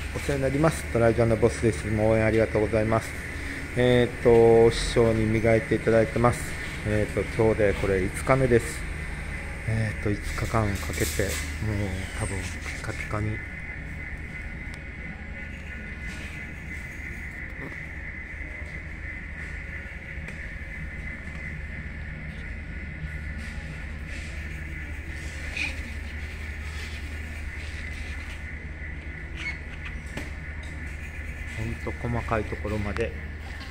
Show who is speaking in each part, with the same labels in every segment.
Speaker 1: お世話になります。ドライジャーのボスです。もう応援ありがとうございます。師匠に磨いていただいてます。今日でこれ5日目です。5日間かけて、もう多分ピカピカに。ほんと細かいところまで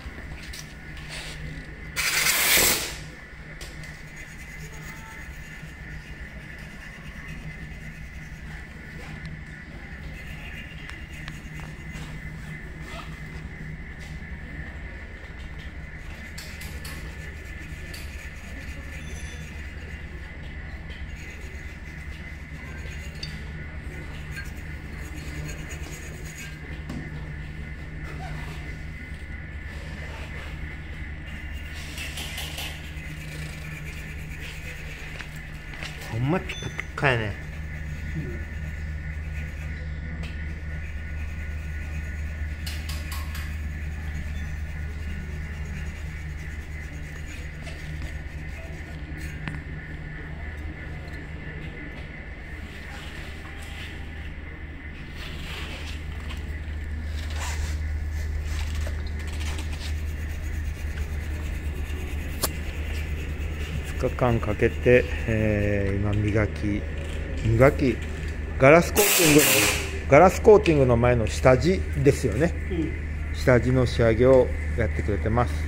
Speaker 1: ほんまピカピカやね。5日間かけて、今磨きガラスコーティングの前の下地ですよね、下地の仕上げをやってくれてます。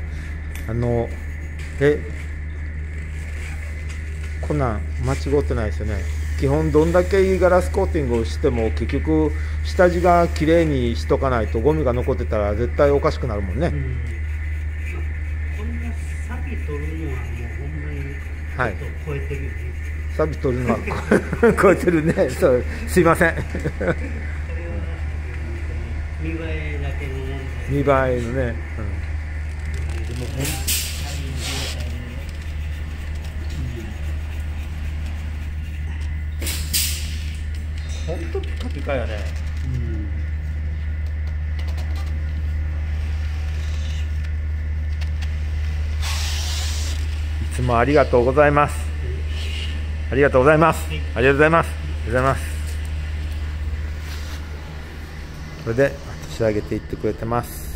Speaker 1: こんなん間違ってないですよね。基本どんだけいいガラスコーティングをしても結局下地がきれいにしとかないとゴミが残ってたら絶対おかしくなるもんね。
Speaker 2: こんなサビ取るのはもうほんまにちょっと超えてるよね。
Speaker 1: サビ取るのは超えてるね。そう、すいません。
Speaker 2: 見栄えだけの問題。
Speaker 1: 見栄えのね、でもほんとピカピカやね。いつもありがとうございます。ありがとうございます。ありがとうございます。ありがとうございます。これで仕上げていってくれてます。